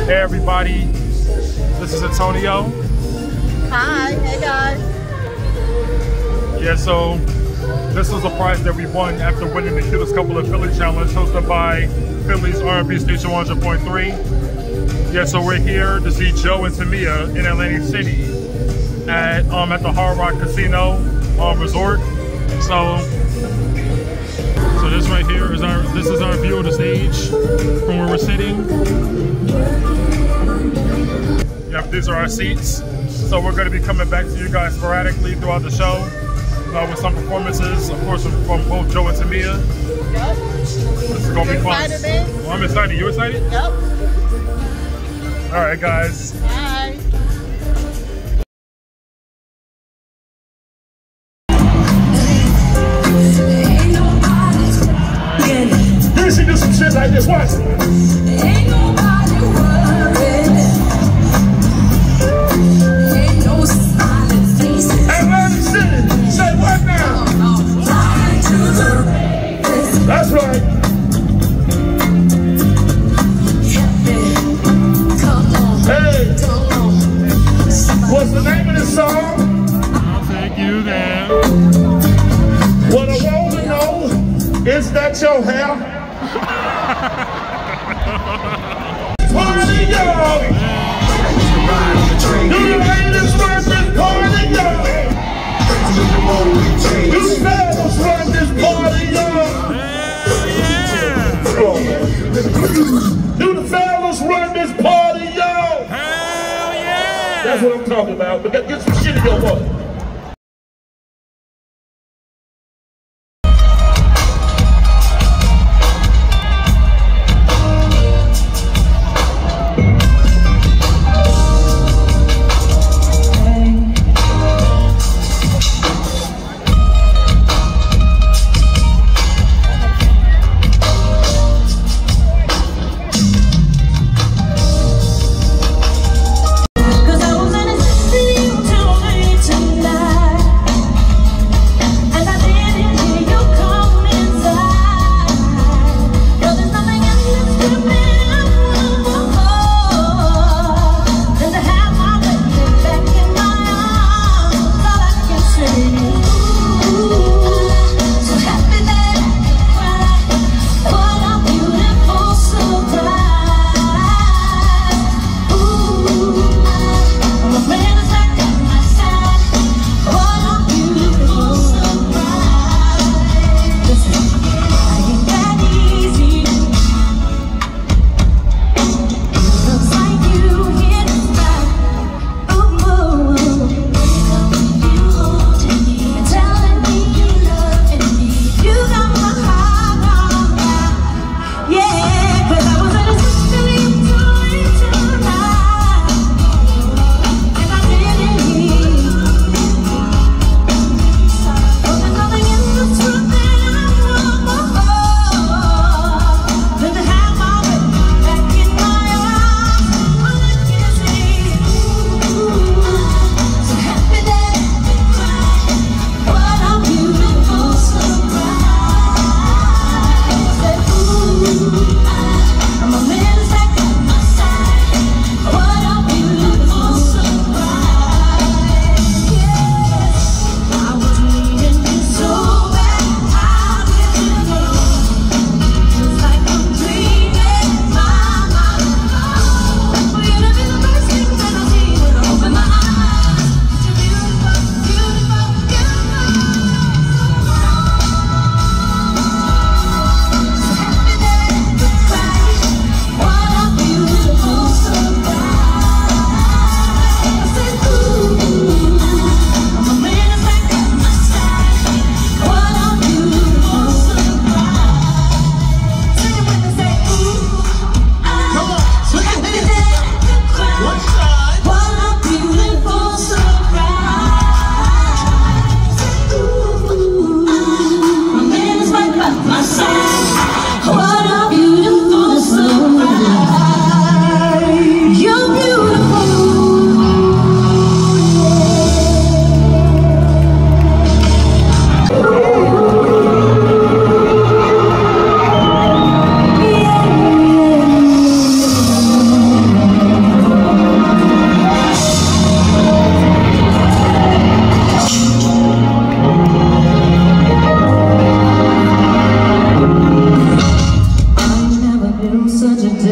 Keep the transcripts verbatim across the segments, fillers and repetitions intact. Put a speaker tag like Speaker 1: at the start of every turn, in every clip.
Speaker 1: Hey everybody, this is Anthonio.
Speaker 2: Hi, hey guys.
Speaker 1: Yeah, so this was a prize that we won after winning the Cutest Couple of Philly challenge hosted by Philly's R and B station one hundred point three. Yeah, so we're here to see Joe and Tamia in Atlantic City at um at the Hard Rock Casino um, Resort. So so this right here is our this is our view of the stage from where we're sitting. Yep, these are our seats. So we're going to be coming back to you guys sporadically throughout the show uh, with some performances, of course, from both Joe and Tamia.
Speaker 2: Yep.
Speaker 1: This is going to be fun.
Speaker 2: Excited, man?
Speaker 1: Well, I'm excited. You excited?
Speaker 2: Yep.
Speaker 1: All right, guys.
Speaker 2: Bye.
Speaker 1: You should do some shit like this. Watch.
Speaker 3: Ain't nobody worried. Ain't no smiling faces.
Speaker 1: Atlantic City. Say what now?
Speaker 3: Flying to the race.
Speaker 1: That's right.
Speaker 3: Come on,
Speaker 1: Hey,
Speaker 3: come on.
Speaker 1: what's the name of this song?
Speaker 4: I'll take you there.
Speaker 1: What I want to know is that your hair? Party, y'all! Do the ladies run this party, y'all? Do the fellas run this party, y'all?
Speaker 4: Hell yeah!
Speaker 1: Do the fellas run this party, y'all?
Speaker 4: Hell yeah!
Speaker 1: That's what I'm talking about. But get some shit in your butt.
Speaker 3: Cause I was in a city till late tonight.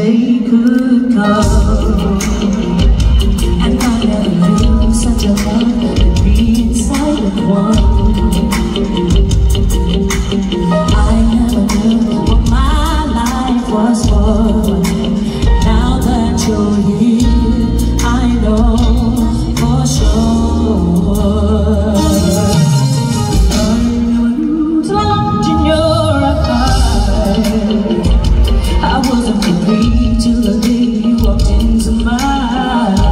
Speaker 3: day could come. And I never knew such a love could be inside of one. I never knew what my life was for. Now that you're here, I know for sure. I'm locked in your eyes. I wasn't free till the day you walked into my life.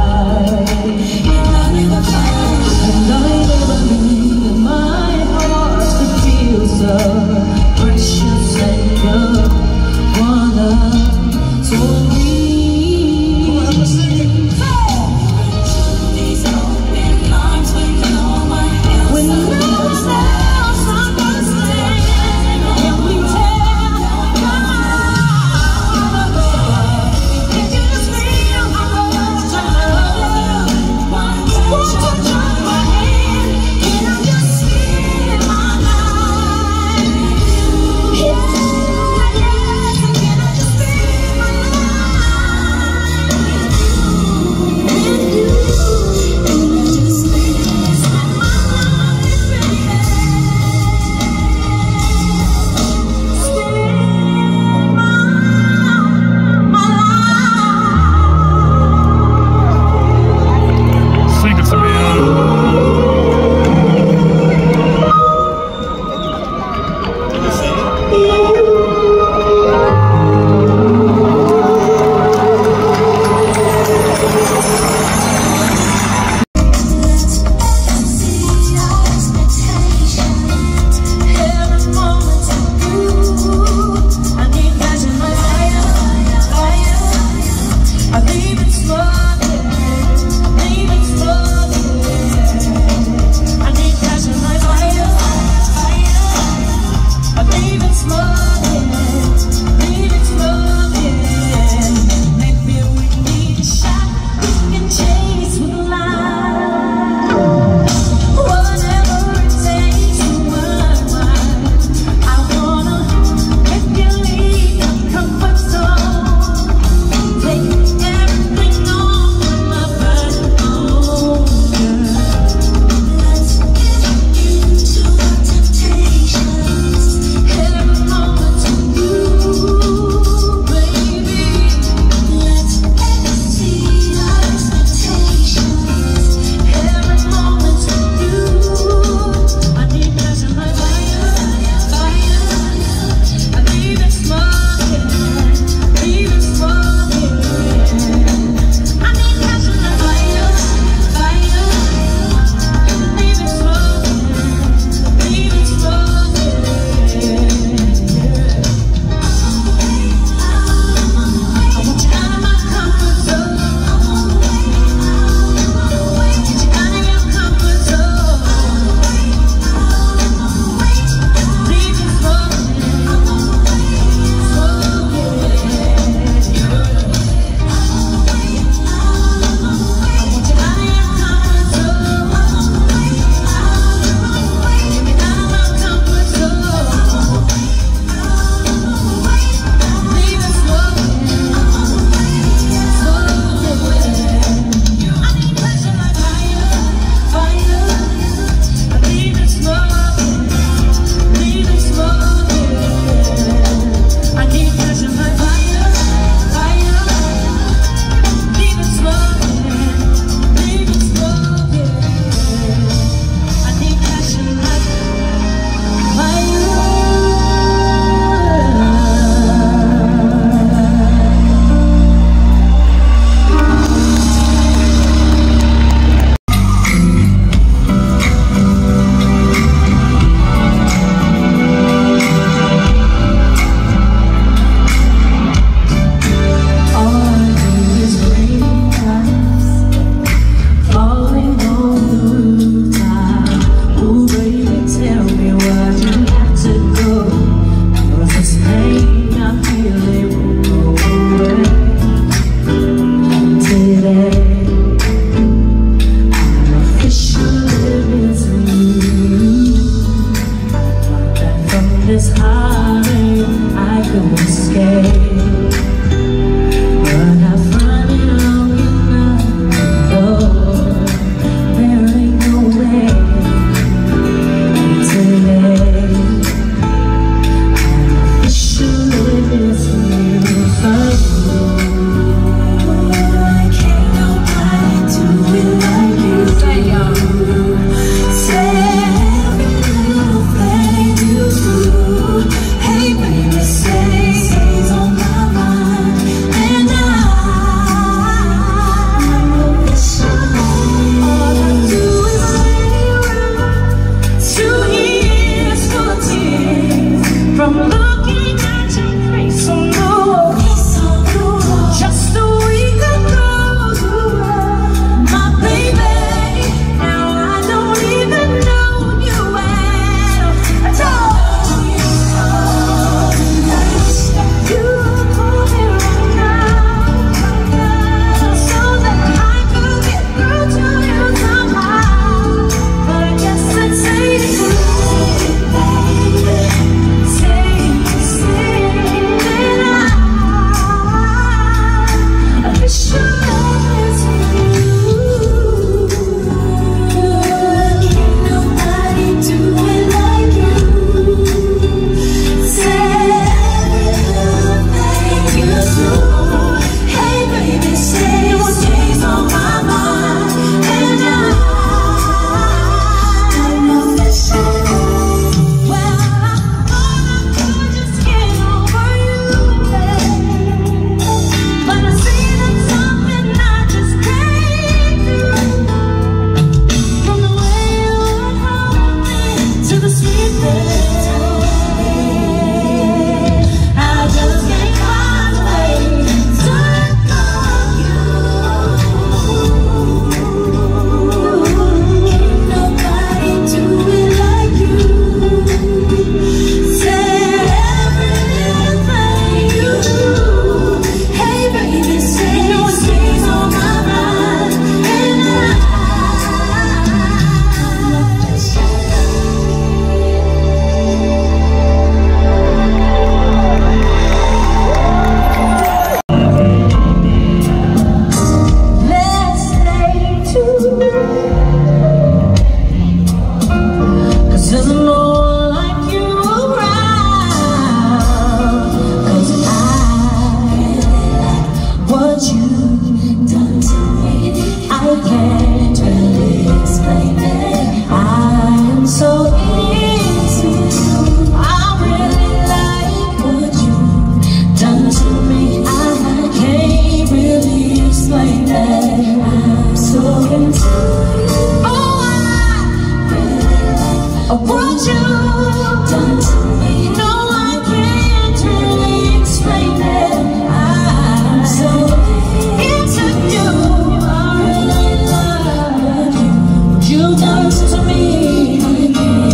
Speaker 3: you've done to me, I can't really explain it. I am so into you. I really like what you've done to me. I can't really explain it. I'm so into you. Oh, I really like what you've done to me. No, I can't really explain it. I'm so into you. I really love what you've done to me.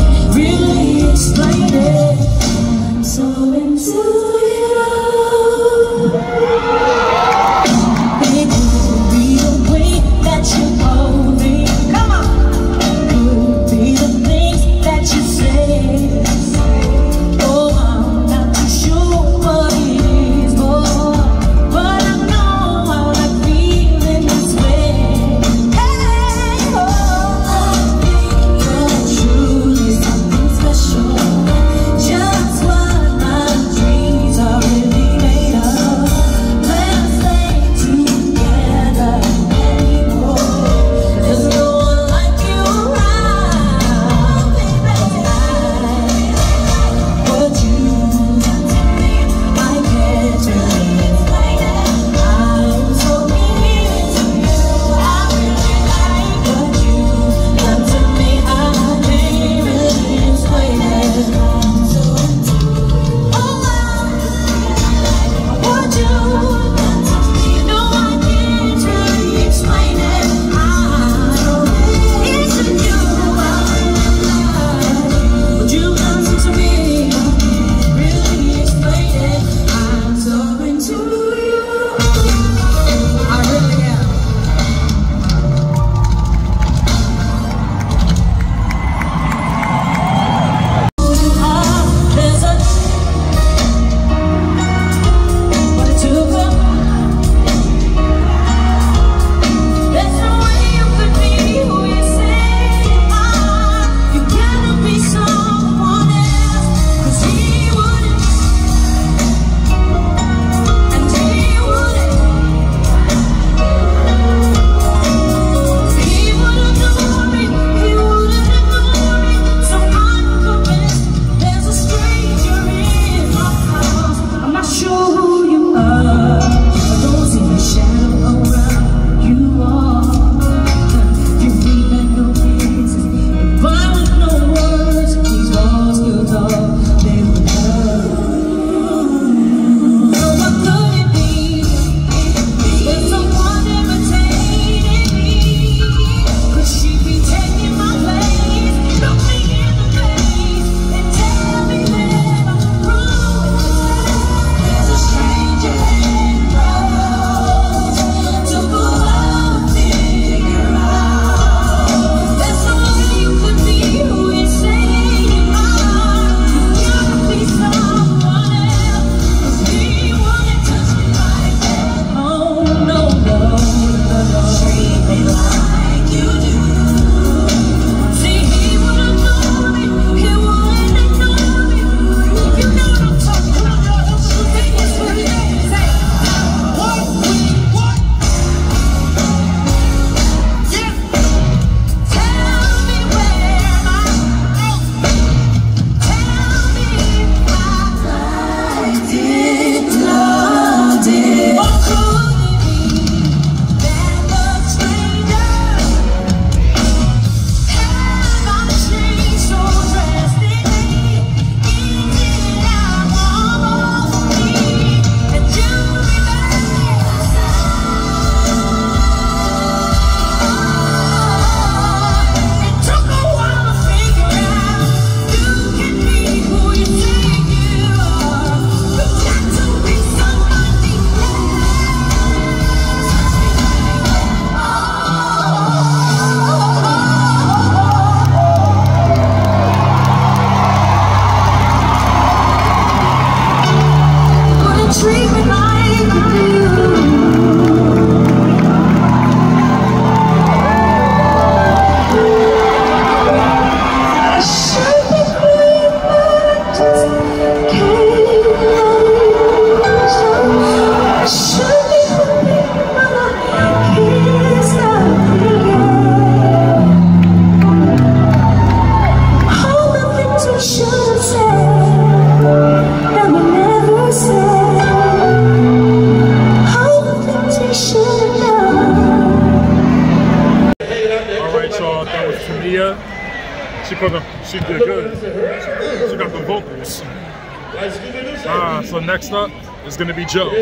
Speaker 1: She put them, she did good. She got the vocals. Ah, so next up is gonna be Joe.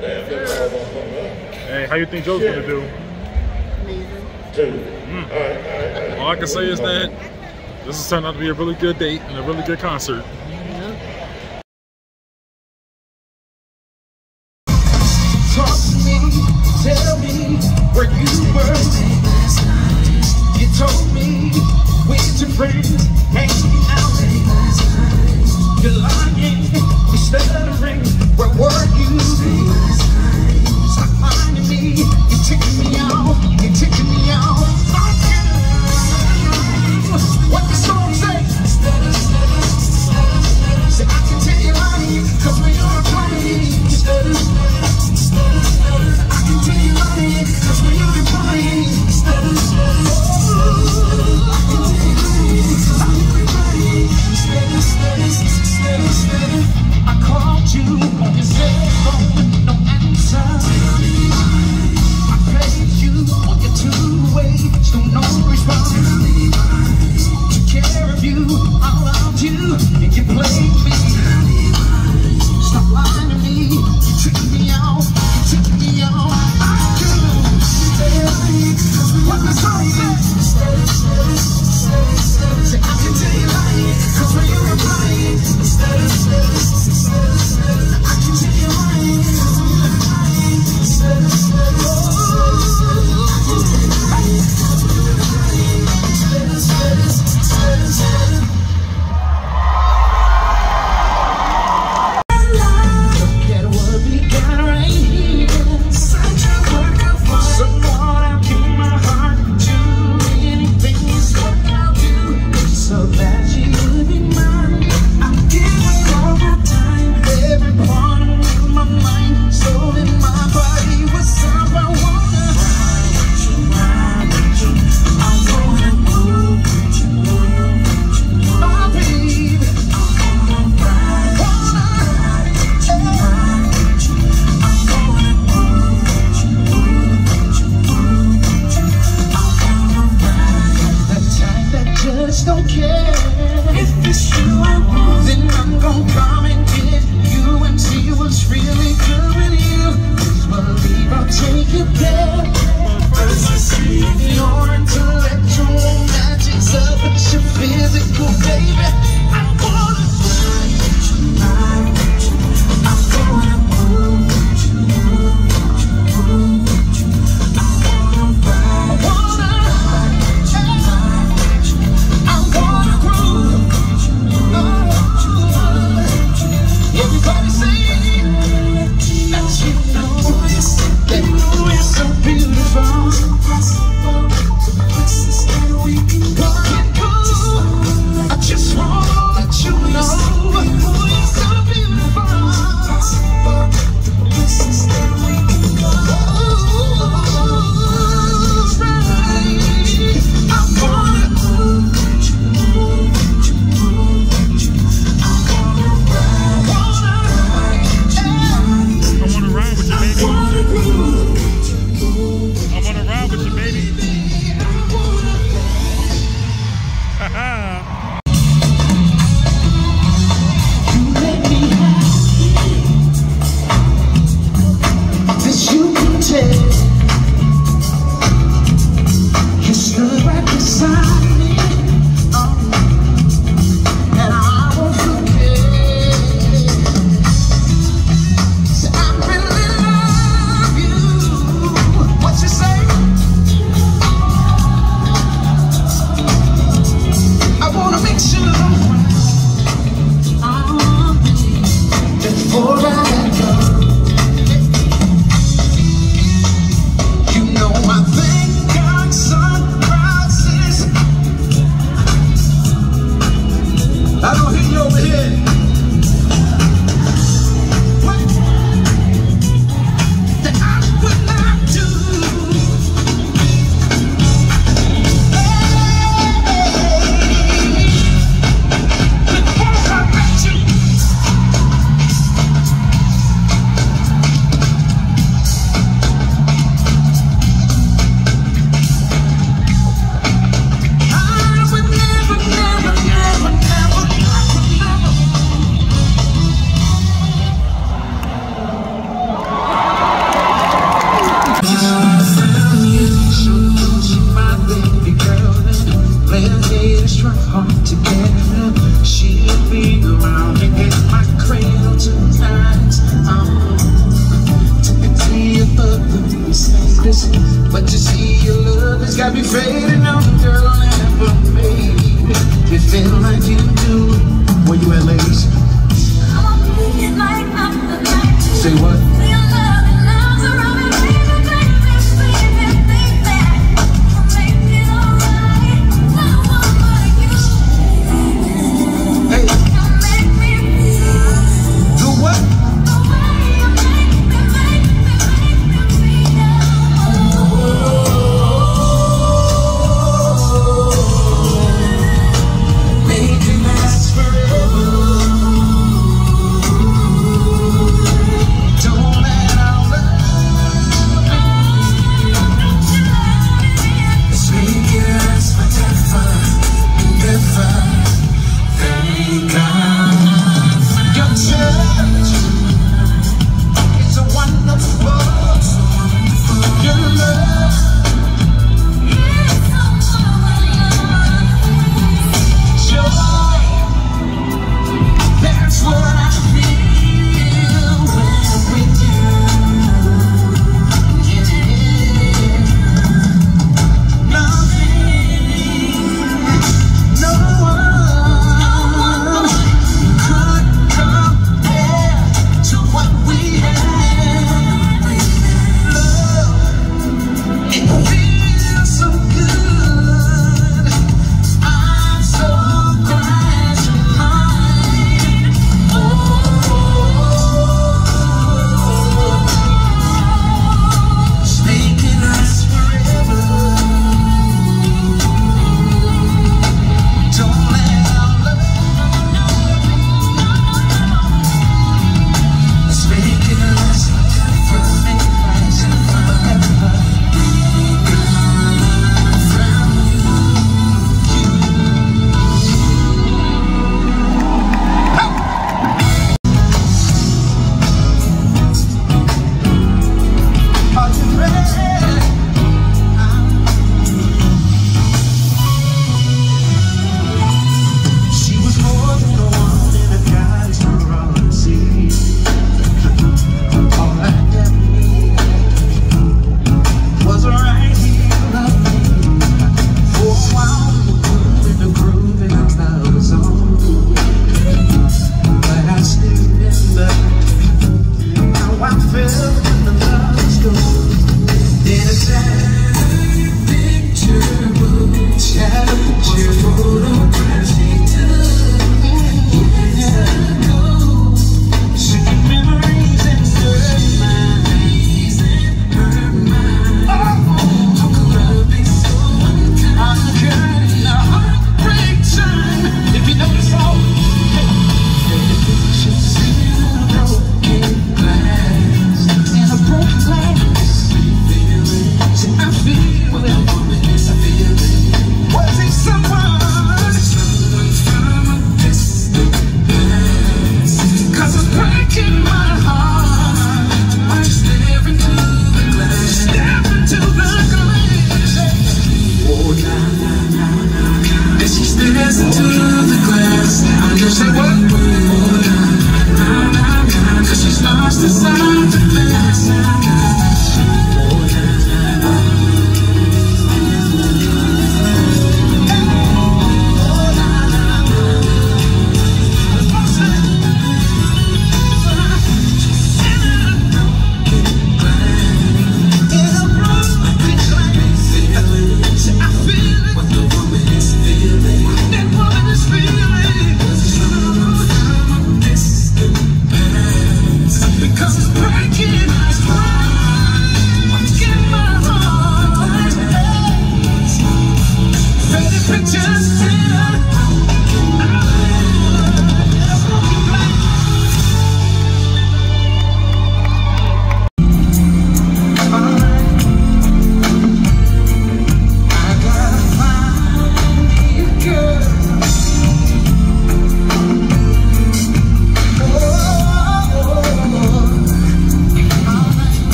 Speaker 1: Hey, how you think Joe's gonna do? Mm. All I can say is that this has turned out to be a really good date and a really good concert.
Speaker 5: Talk to me, tell me where you were. You told me with your friends hanging out. You're lying, you're stuttering. Where were you? Stop finding me, you're ticking me out, you're ticking me out. What the song say? Say I can tell you lying, cause when you're playing, you stutter. I can tell you lying, cause when you're playing, you stutter. I can tell you lying, cause when you're playing, you stutter, stutter, stutter, stutter. I called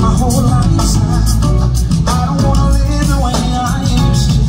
Speaker 5: my whole life. I don't wanna live the way I used to.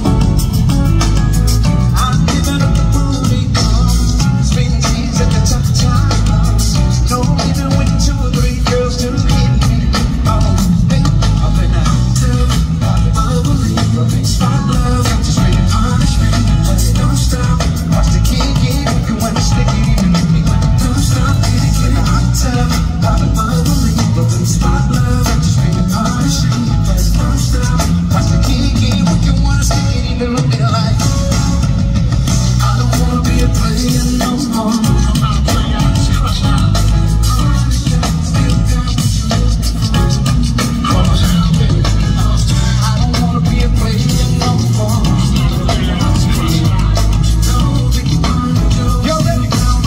Speaker 5: I'm giving up the booty guns, spinning cheese at the top time. No, even when two or three girls do hit me. Oh, hey, I've been out to I believe I think smart love, I'm just ready to punish me. Don't stop, watch the kid get it, you want to stick it in me. Don't stop, get it, get it hot tub. I believe I think smart love, I'm just ready to punish me. Don't stop, watch the kid get it, you want to stick it in me. Look at life. I don't want to be a player no more. I'm not a player, I just crush out. I don't want to be a player no more. You're ready?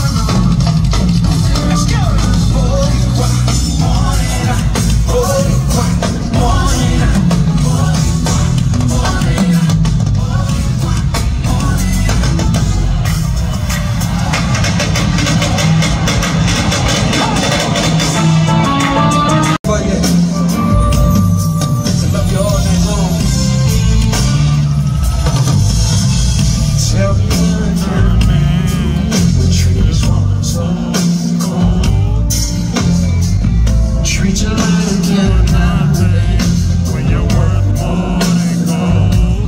Speaker 5: Let's go. Boy, what morning? Boy, what morning? Boy, what morning? For you, to love you all night long. Tell me what trees want so cold. Treat you like you're not ready when you're worth more than gold.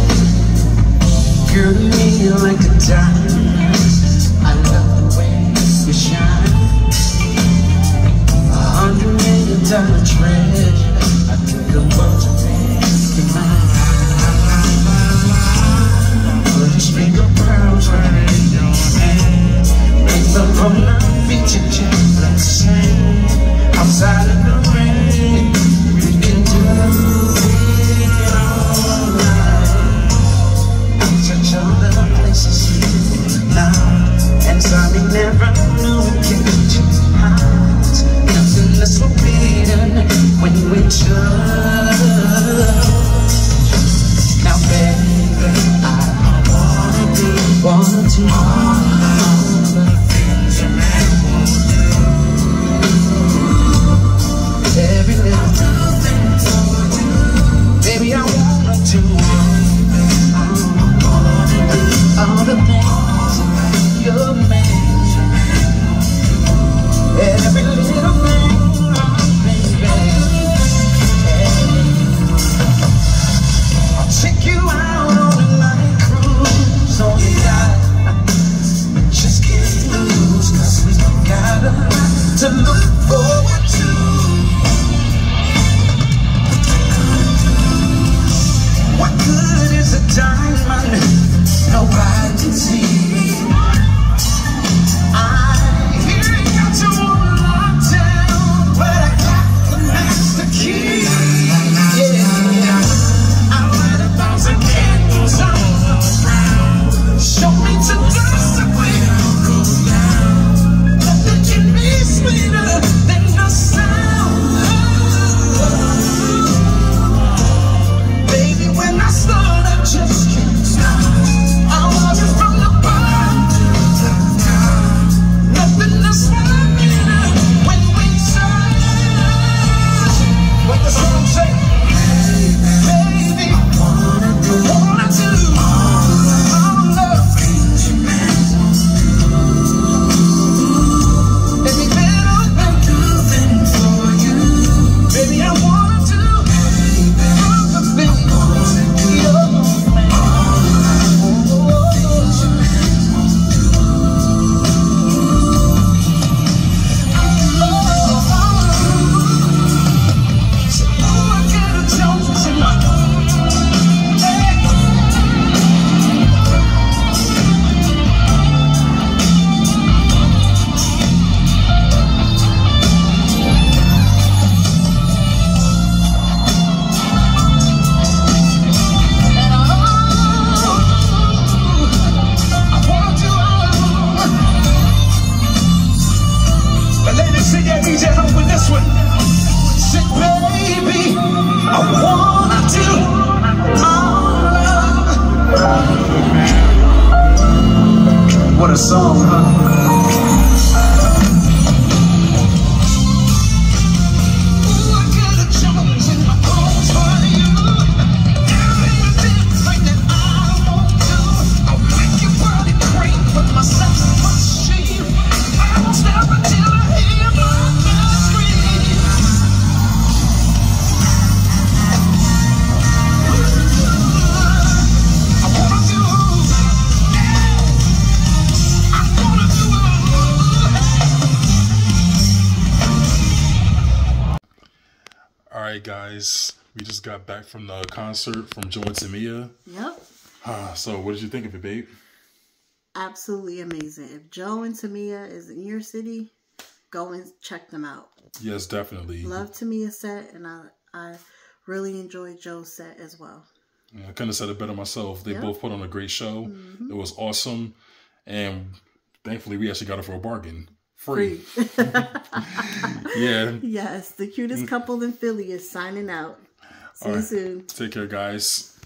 Speaker 5: Girl, you need like a diamond. I love the way you shine. A hundred million dollar treasure. I think the world to make you mine. Put your finger pearls right in your hand. Make the roller feature just like sand. Outside in the rain, we can do it all night. Touch all the places you love, and sorry never knew it could be too hot. Nothing less forbidden when we touch. Now baby, I wanna be, wanna do all the things a man won't do. Every little thing for you, baby, I wanna do all the things you're made. Every little thing, baby.
Speaker 1: guys, we just got back from the concert from Joe and Tamia.
Speaker 2: Yep.
Speaker 1: Uh, so what did you think of it, babe?
Speaker 2: Absolutely amazing. If Joe and Tamia is in your city, go and check them out.
Speaker 1: Yes, definitely.
Speaker 2: Love Tamia's set, and I, I really enjoyed Joe's set as well.
Speaker 1: Yeah, I couldn't have said it better myself. They
Speaker 2: Yep.
Speaker 1: both put on a great show.
Speaker 2: Mm-hmm.
Speaker 1: It was awesome. And thankfully, we actually got it for a bargain. Free.
Speaker 2: Free.
Speaker 1: Yeah.
Speaker 2: Yes, the cutest couple in Philly is signing out. See
Speaker 1: All
Speaker 2: you
Speaker 1: right.
Speaker 2: soon.
Speaker 1: Take care, guys.